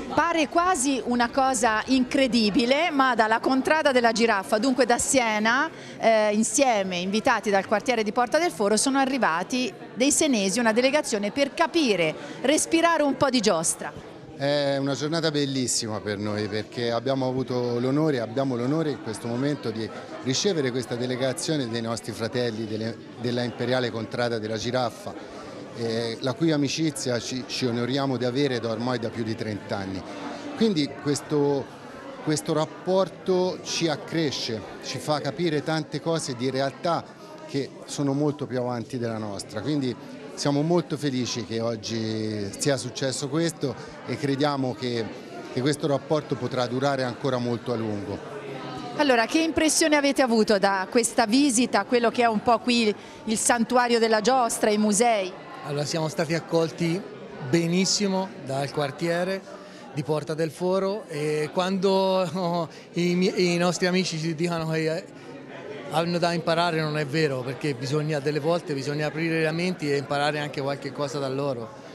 Pare quasi una cosa incredibile, ma dalla Contrada della Giraffa, dunque da Siena, insieme, invitati dal quartiere di Porta del Foro, sono arrivati dei senesi, una delegazione per capire, respirare un po' di giostra. È una giornata bellissima per noi perché abbiamo l'onore in questo momento di ricevere questa delegazione dei nostri fratelli della Imperiale Contrada della Giraffa, la cui amicizia ci onoriamo di avere ormai da più di 30 anni. Quindi questo rapporto ci accresce, ci fa capire tante cose di realtà che sono molto più avanti della nostra. Quindi siamo molto felici che oggi sia successo questo e crediamo che questo rapporto potrà durare ancora molto a lungo. Allora, che impressione avete avuto da questa visita a quello che è un po' qui il santuario della giostra, i musei? Allora, siamo stati accolti benissimo dal quartiere di Porta del Foro e quando i nostri amici ci dicono che hanno da imparare non è vero, perché delle volte bisogna aprire le menti e imparare anche qualche cosa da loro.